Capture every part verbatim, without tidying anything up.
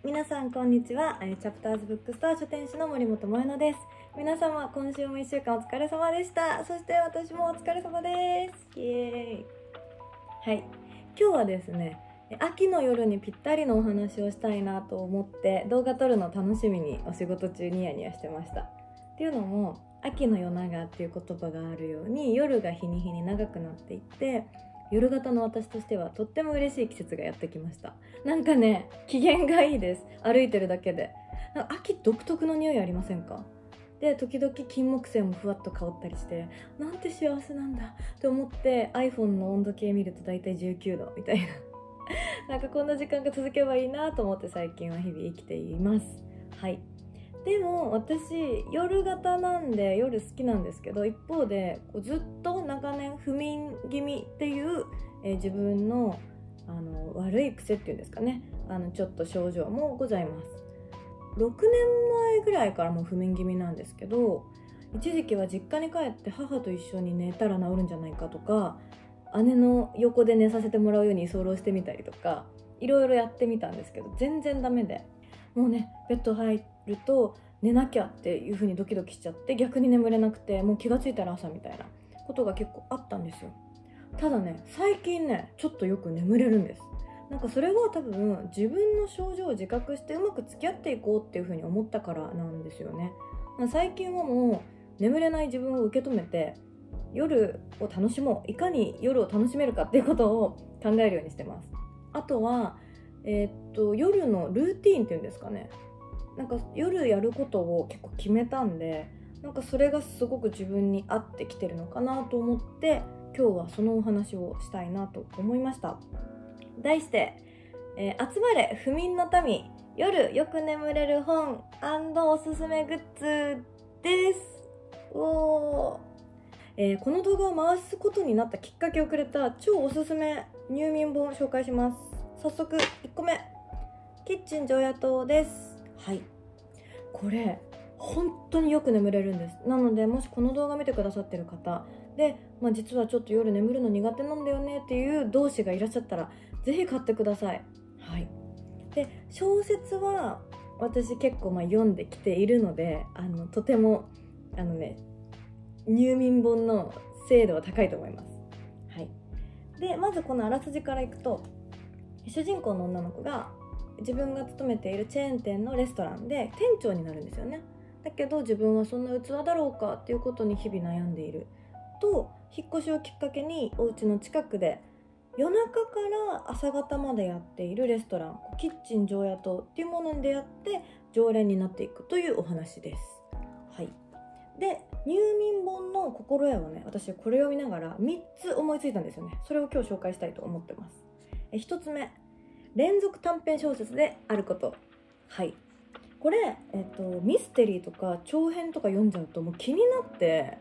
皆さんこんにちは。チャプターズブックストア書店主の森本萌乃です。皆様今週もいっしゅうかんお疲れ様でした。そして私もお疲れ様です。イエーイ。はい、今日はですね、秋の夜にぴったりのお話をしたいなと思って動画撮るの楽しみにお仕事中ニヤニヤしてました。っていうのも、秋の夜長っていう言葉があるように、夜が日に日に長くなっていって、夜型の私としてはとっても嬉しい季節がやってきました。なんかね、機嫌がいいです。歩いてるだけで。なんか秋独特の匂いありませんか？で、時々金木犀もふわっと香ったりして、なんて幸せなんだって思って iPhone の温度計見ると大体じゅうきゅうどみたいななんかこんな時間が続けばいいなと思って最近は日々生きています。はい。でも私夜型なんで夜好きなんですけど、一方でこうずっと長年不眠気味っていう、えー、自分のあの悪い癖っていうんですかね、あのちょっと症状もございます。ろくねんまえぐらいからもう不眠気味なんですけど、一時期は実家に帰って母と一緒に寝たら治るんじゃないかとか、姉の横で寝させてもらうように居候してみたりとか、いろいろやってみたんですけど全然ダメで、もうね、ベッド入ると寝なきゃっていう風にドキドキしちゃって、逆に眠れなくて、もう気がついたら朝みたいなことが結構あったんですよ。ただね、最近ねちょっとよく眠れるんです。なんかそれは多分自分の症状を自覚してうまく付き合っていこうっていう風に思ったからなんですよね。最近はもう眠れない自分を受け止めて、夜を楽しもう、いかに夜を楽しめるかっていうことを考えるようにしてます。あとはえー、っと夜のルーティーンっていうんですかね、なんか夜やることを結構決めたんで、なんかそれがすごく自分に合ってきてるのかなと思って、今日はそのお話をしたいなと思いました。題して、えー、集まれ不眠の民、夜よく眠れる本&おすすめグッズです。おー、えー、この動画を回すことになったきっかけをくれた超おすすめ入眠本を紹介します。早速いっこめ、キッチン常夜灯です。はい、これ本当によく眠れるんです。なので、もしこの動画見てくださってる方で、まあ、実はちょっと夜眠るの苦手なんだよねっていう同志がいらっしゃったらぜひ買ってください。はい。で、小説は私結構まあ読んできているので、あのとてもあのね入眠本の精度は高いと思います。はい。で、まずこのあらすじからいくと、主人公の女の子が自分が勤めているチェーン店のレストランで店長になるんですよね。だけど自分はそんな器だろうかっていうことに日々悩んでいると、引っ越しをきっかけにお家の近くで夜中から朝方までやっているレストラン、キッチン常夜灯っていうものに出会って常連になっていくというお話です。はい。で、入眠本の心得はね、私これを見ながらみっつ思いついたんですよね。それを今日紹介したいと思ってます。えひとつめ、連続短編小説であること。はい。これ、えっと、ミステリーとか長編とか読んじゃうともう気になって、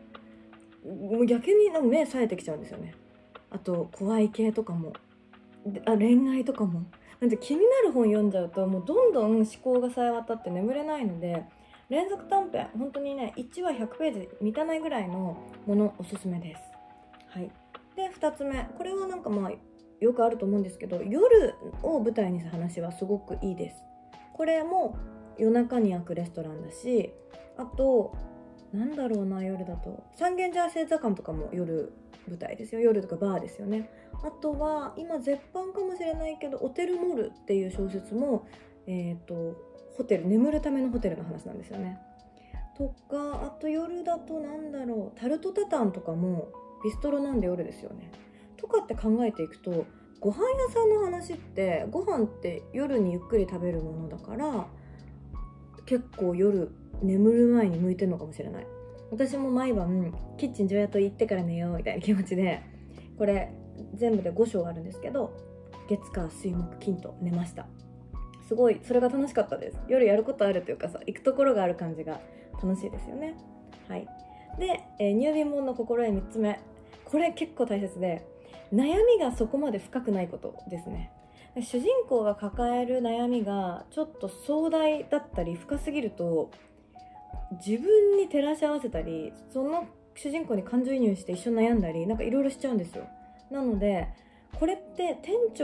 もう逆に目冴えてきちゃうんですよね。あと怖い系とかも、あ恋愛とかも、なんで気になる本読んじゃうともうどんどん思考が冴え渡って眠れないので、連続短編本当にねいちわひゃくページ満たないぐらいのものおすすめです。はい。で、ふたつめ、これはなんかまあよくあると思うんですけど、夜を舞台にした話はすごくいいです。これも夜中に開くレストランだし、あとなんだろうな、夜だと三軒茶屋製茶館とかも夜舞台ですよ。夜とかバーですよね。あとは今絶版かもしれないけど、オテルモルっていう小説もえっとホテル、眠るためのホテルの話なんですよね。とか、あと夜だとなんだろう、タルトタタンとかもビストロなんで夜ですよね。とかって考えていくと、ご飯屋さんの話って、ご飯って夜にゆっくり食べるものだから結構夜眠る前に向いてるのかもしれない。私も毎晩キッチン常夜灯行ってから寝ようみたいな気持ちで、これ全部でご章あるんですけど、月火水木金と寝ました。すごいそれが楽しかったです。夜やることあるというかさ、行くところがある感じが楽しいですよね。はい。で、えー、入眠本の心得みっつめ、これ結構大切で、悩みがそこまで深くないことですね。主人公が抱える悩みがちょっと壮大だったり深すぎると、自分に照らし合わせたり、その主人公に感情移入して一緒に悩んだり、なんかいろいろしちゃうんですよ。なのでこれって店長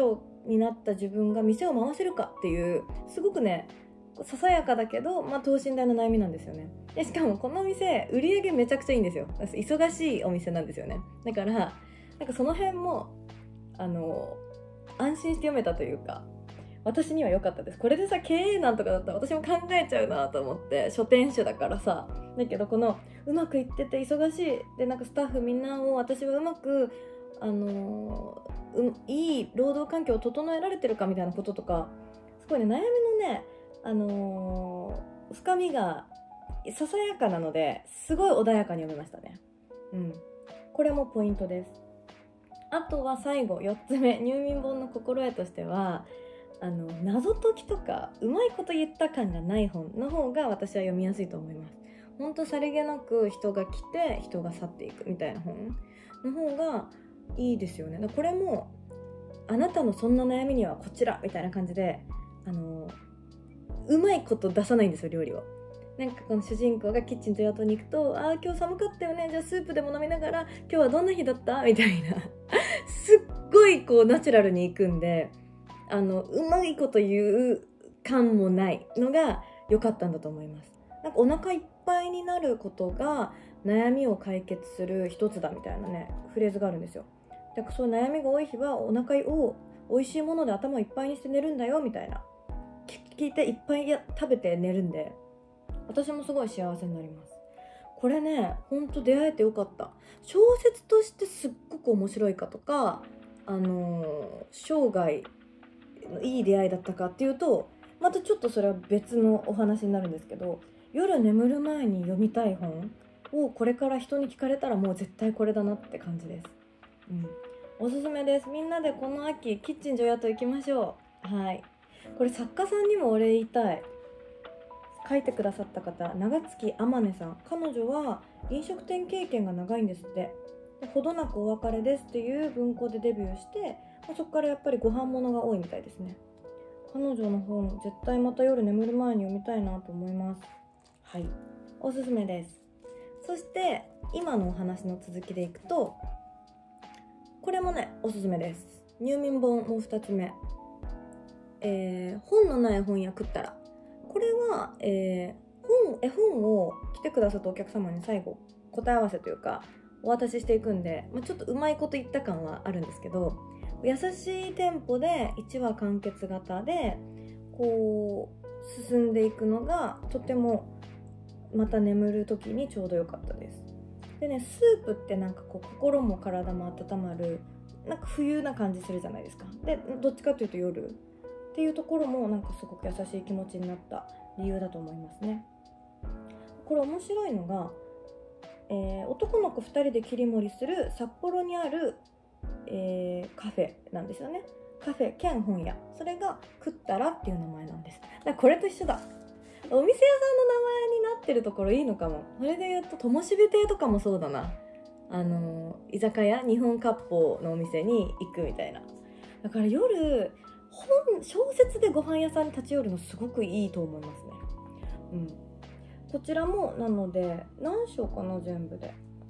になった自分が店を回せるかっていう、すごくねささやかだけど、まあ、等身大の悩みなんですよね。でしかもこの店売り上げめちゃくちゃいいんですよ。忙しいお店なんですよね。だからなんかその辺もあの安心して読めたというか、私には良かったです。これでさ経営なんとかだったら私も考えちゃうなと思って、書店主だからさ。だけどこのうまくいってて忙しいで、なんかスタッフみんなを私はうまくあのー、いい労働環境を整えられてるかみたいなこととか、すごいね悩みのねあのー、深みがささやかなので、すごい穏やかに読めましたね。うん、これもポイントです。あとは最後よっつめ、入眠本の心得としては、あの謎解きとかうまいこと言った感がない本の方が私は読みやすいと思います。ほんとさりげなく人が来て人が去っていくみたいな本の方がいいですよね。これもあなたのそんな悩みにはこちらみたいな感じで、あのうまいこと出さないんですよ、料理を。なんかこの主人公がキッチンと雇いに行くと、あー今日寒かったよね、じゃあスープでも飲みながら今日はどんな日だったみたいなすっごいこうナチュラルに行くんで、あのうまいこと言う感もないのが良かったんだと思います。なんかお腹いっぱいになることが悩みを解決する一つだみたいなねフレーズがあるんですよ。だからそういう悩みが多い日はお腹を美味しいもので頭をいっぱいにして寝るんだよみたいな聞いて、いっぱいや食べて寝るんで、私もすごい幸せになります。これねほんと出会えてよかった。小説としてすっごく面白いかとか、あのー、生涯いい出会いだったかっていうとまたちょっとそれは別のお話になるんですけど、夜眠る前に読みたい本をこれから人に聞かれたらもう絶対これだなって感じです。うん、おすすめです。みんなでこの秋キッチン女雇行きましょう。はい、これ作家さんにもお礼言いたい。書いてくださった方、長月天音さん。彼女は飲食店経験が長いんですって。でほどなくお別れですっていう文庫でデビューして、そこからやっぱりご飯物が多いみたいですね。彼女の本絶対また夜眠る前に読みたいなと思います。はい、おすすめです。そして今のお話の続きでいくと、これもねおすすめです。入眠本もうふたつめ、えー、本のない本屋食ったら。これは、えー、本絵本を来てくださったお客様に最後答え合わせというかお渡ししていくんで、まあ、ちょっとうまいこと言った感はあるんですけど、優しいテンポでいちわ完結型でこう進んでいくのがとてもまた眠る時にちょうど良かったです。でね、スープってなんかこう心も体も温まる、なんか冬な感じするじゃないですか。でどっちかというと夜っていうところもなんかすごく優しい気持ちになった理由だと思いますね。これ面白いのが、えー、男の子ふたりで切り盛りする札幌にある、えー、カフェなんですよね。カフェ兼本屋。それが食ったらっていう名前なんです。だからこれと一緒だ。お店屋さんの名前になってるところいいのかも。それで言うとともしび亭とかもそうだな。あのー、居酒屋日本割烹のお店に行くみたいな。だから夜本小説でご飯屋さんに立ち寄るのすごくいいと思いますね。うん、こちらもなので何章かな、全部で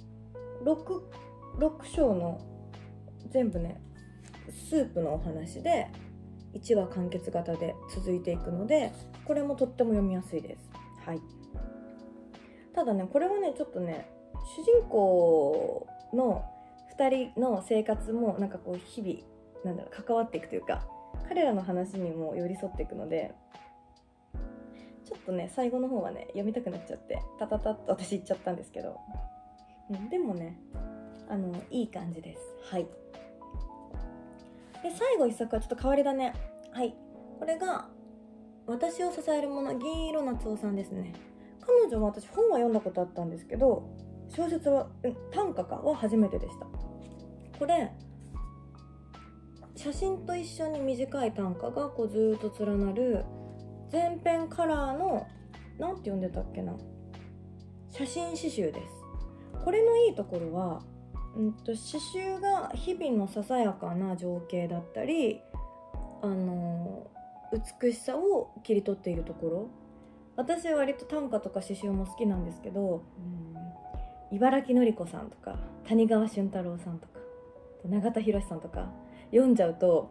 6, 6章の全部ねスープのお話でいちわ完結型で続いていくので、これもとっても読みやすいです。はい、ただねこれはねちょっとね主人公のふたりの生活もなんかこう日々なんだろう関わっていくというか、彼らの話にも寄り添っていくので、ちょっとね最後の方はね読みたくなっちゃってタタタッと私言っちゃったんですけど、うん、でもねあのいい感じです。はい。で最後一作はちょっと変わりだね。はい、これが私を支えるもの、銀色夏夫さんですね。彼女は私本は読んだことあったんですけど、小説は短歌かは初めてでした。これ写真と一緒に短い短歌がこうずっと連なる全編カラーの、なんて読んでたっけな、写真詩集です。これのいいところは、うんと、詩集が日々のささやかな情景だったり、あの美しさを切り取っているところ。私は割と短歌とか詩集も好きなんですけど、うん、茨木のり子さんとか谷川俊太郎さんとか永田博さんとか読んじゃうと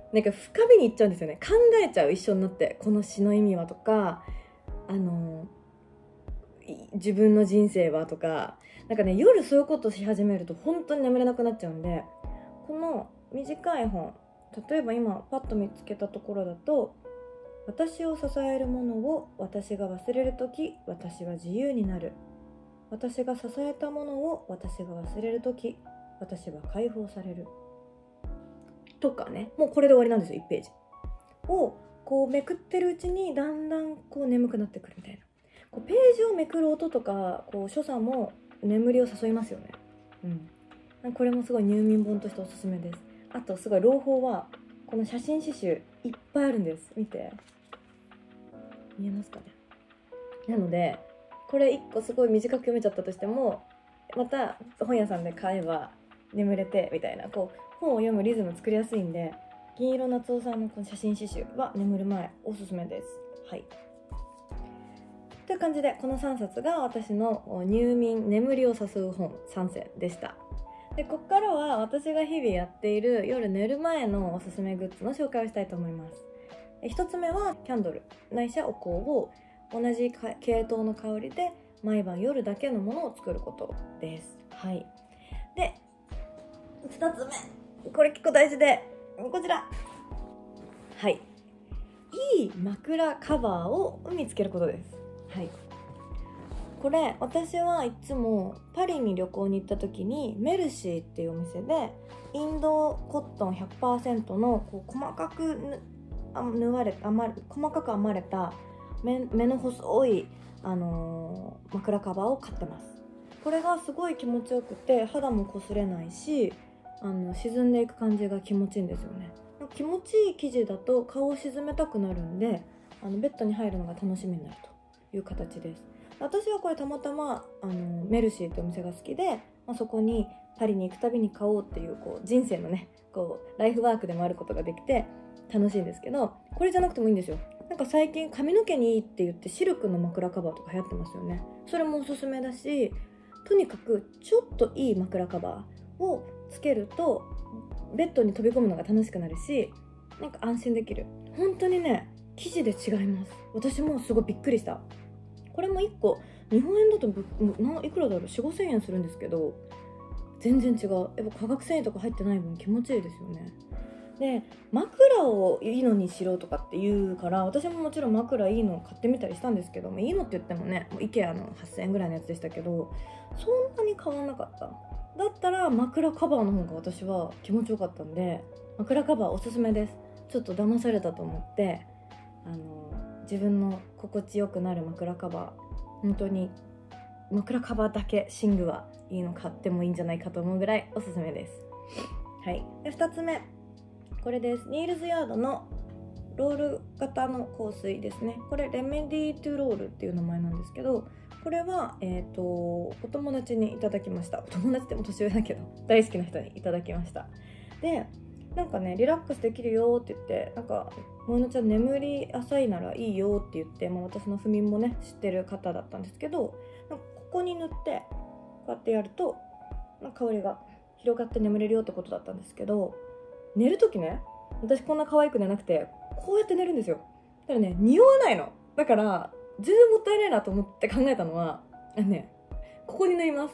なんか深みにいっちゃうんですよね。考えちゃう、一緒になって、この詩の意味はとか、あの自分の人生はとか、なんかね、夜そういうことし始めると本当に眠れなくなっちゃうんで、この短い本、例えば今パッと見つけたところだと、私を支えるものを私が忘れるとき、私は自由になる。私が支えたものを私が忘れるとき、私は解放される。とかね、もうこれで終わりなんですよ、いちページをこうめくってるうちにだんだんこう眠くなってくるみたいな。こうページをめくる音とかこう所作も眠りを誘いますよね。うん、これもすごい入眠本としておすすめです。あとすごい朗報は、この写真刺繍いっぱいあるんです。見て、見えますかね。なのでこれいっこすごい短く読めちゃったとしても、また本屋さんで買えば眠れてみたいな、こう本を読むリズム作りやすいんで、銀色夏夫さんのこの写真刺繍は眠る前おすすめです。はい、という感じで、このさんさつが私の入眠眠りを誘う本さんせんでした。でここからは私が日々やっている夜寝る前のおすすめグッズの紹介をしたいと思います。ひとつめはキャンドルないしはお香を同じ系統の香りで毎晩夜だけのものを作ることです。はい、でふたつめ、これ結構大事で、こちら、はい、いい枕カバーを見つけることです。はい、これ私はいつもパリに旅行に行った時にメルシーっていうお店でインドコットン ひゃくパーセント のこう細かく縫われた細かく編まれた 目, 目の細い、あのー、枕カバーを買ってます。これがすごい気持ちよくて、肌も擦れないし、あの沈んでいく感じが気持ちいいんですよね。気持ちいい生地だと顔を沈めたくなるんで、あのベッドに入るのが楽しみになるという形です。私はこれたまたまあのメルシーってお店が好きで、まあ、そこにパリに行くたびに買おうっていう、こう人生のねこうライフワークでもあることができて楽しいんですけど、これじゃなくてもいいんですよ。なんか最近髪の毛にいいって言ってシルクの枕カバーとか流行ってますよね。それもおすすめだし、とにかくちょっといい枕カバーをつけるとベッドに飛び込むのが楽しくなるし、なんか安心できる。本当にね、生地で違います。私もすごいびっくりした。これもいっこ日本円だといくらだろう、 よん、ごせんえんするんですけど、全然違う。やっぱ化学繊維とか入ってない分気持ちいいですよね。で枕をいいのにしろとかって言うから、私ももちろん枕いいのを買ってみたりしたんですけど、いいのって言ってもね、もう IKEA のはっせんえんぐらいのやつでしたけど、そんなに変わんなかった。だったら枕カバーの方が私は気持ちよかったんで、枕カバーおすすめです。ちょっと騙されたと思って、あの自分の心地よくなる枕カバー、本当に枕カバーだけ寝具はいいの買ってもいいんじゃないかと思うぐらいおすすめです。はい、でふたつめ、これです。ニールズヤードのロール型の香水ですね。これレメディトゥロールっていう名前なんですけど、これは、えーと、お友達にいただきました。お友達でも年上だけど大好きな人にいただきました。でなんかね、リラックスできるよって言って、なんか萌乃ちゃん眠り浅いならいいよって言って、まあ、私の不眠もね知ってる方だったんですけど、なんかここに塗ってこうやってやると香りが広がって眠れるよってことだったんですけど、寝るときね、私こんな可愛く寝なくてこうやって寝るんですよ。だからね、匂わないの。だから全然もったいないなと思って考えたのは、あのね、ここに塗ります。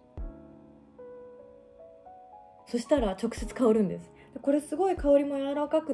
そしたら直接香るんです。これすごい香りも柔らかくって、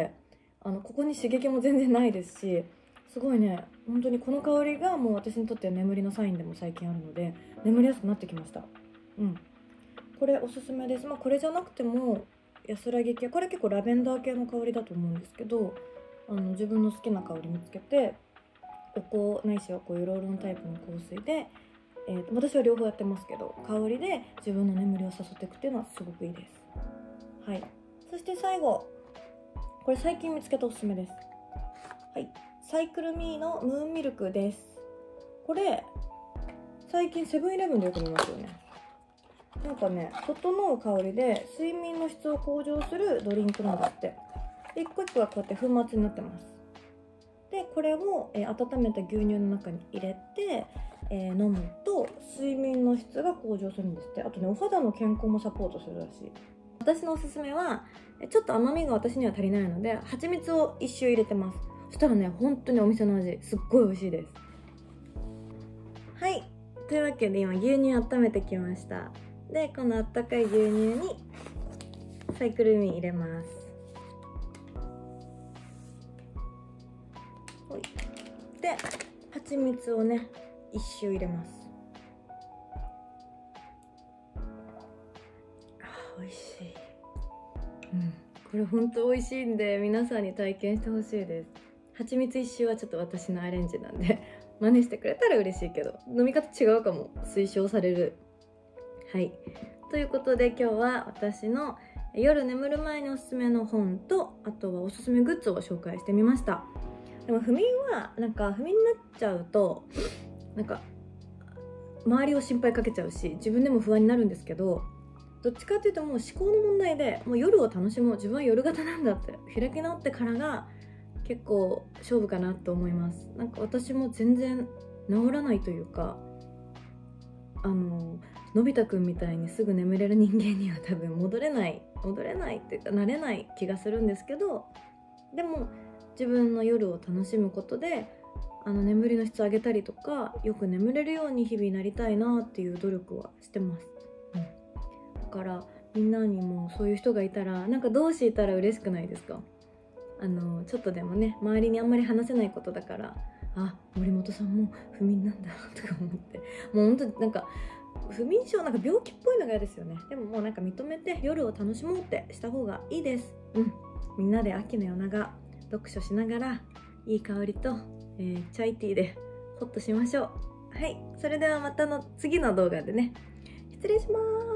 あのここに刺激も全然ないですし、すごいね、本当にこの香りがもう私にとっては眠りのサインでも最近あるので、眠りやすくなってきました。うん、これおすすめです。まあこれじゃなくても安らぎ系、これ結構ラベンダー系の香りだと思うんですけど、あの自分の好きな香り見つけて、お香ないしはこういうロールオンタイプの香水で、えー、と私は両方やってますけど、香りで自分の眠りを誘っていくっていうのはすごくいいです。はい、そして最後、これ最近見つけたおすすめです。はい、サイクルミーのムーンミルクです。これ最近セブンイレブンでよく見ますよね。なんかね、整う香りで睡眠の質を向上するドリンクなんだって。一個一個はこうやって粉末になってます。でこれを、えー、温めた牛乳の中に入れて、えー、飲むと睡眠の質が向上するんですって。あとね、お肌の健康もサポートするらしい。 私のおすすめはちょっと甘みが私には足りないので蜂蜜を一周入れてます。そしたらね本当にお店の味すっごい美味しいです。はい、というわけで今牛乳温めてきました。でこのあったかい牛乳にサイクルミン入れます。で蜂蜜をね一周入れます。あー美味しい、うん、これほんと美味しいんで皆さんに体験してほしいです。蜂蜜一周はちょっと私のアレンジなんで真似してくれたら嬉しいけど、飲み方違うかも推奨される。はい、ということで今日は私の夜眠る前におすすめの本と、あとはおすすめグッズを紹介してみました。でも不眠はなんか不眠になっちゃうとなんか周りを心配かけちゃうし自分でも不安になるんですけど、どっちかっていうともう思考の問題で、もう夜を楽しもう、自分は夜型なんだって開き直ってからが結構勝負かなと思います。なんか私も全然治らないというか、あののび太くんみたいにすぐ眠れる人間には多分戻れない戻れないっていうかなれない気がするんですけど、でも自分の夜を楽しむことであの眠りの質を上げたりとか、よく眠れるように日々なりたいなっていう努力はしてます、うん、だからみんなにもそういう人がいたらなんか同志いたら嬉しくないですか？あのちょっとでもね周りにあんまり話せないことだから、あ森本さんも不眠なんだとか思って、もうほんとなんか不眠症なんか病気っぽいのが嫌ですよね。でももうなんか認めて夜を楽しもうってした方がいいです。うんみんなで秋の夜長読書しながらいい香りと、えー、チャイティーでホッとしましょう。はい、それではまたの次の動画でね。失礼します。